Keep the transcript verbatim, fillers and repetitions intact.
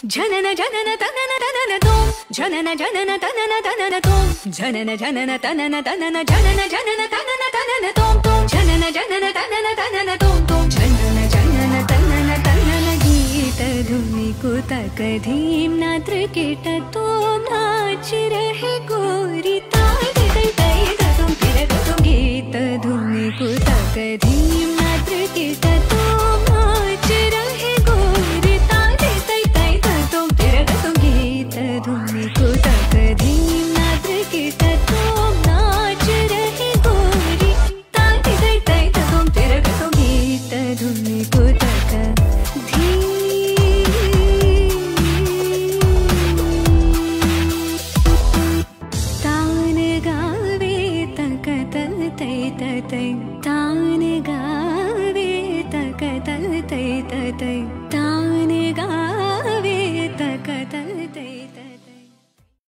जनन जनन तनन तनन तोम जनन जनन तनन तनन तोम जनन जनन तनन तनन जनन जनन तनन तनन तोम तोम जनन जनन तनन तनन तोम तोम जनन जनन तनन तनन गीत धुनि कुतक धीम नात्र कीट तोम नाच रहे गोरी ताई तई तई तुम फिर तुम गीत धुनि कुतक धीम नात्र कीट